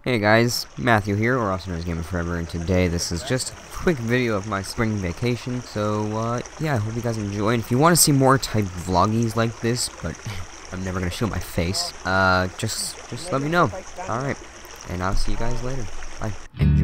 Hey guys, Matthew here, or also known as Gamer Forever, and today this is just a quick video of my spring vacation, so, yeah, I hope you guys enjoy, and if you want to see more type vloggies like this, but I'm never gonna show my face, just let me know. Alright, and I'll see you guys later. Bye. Enjoy.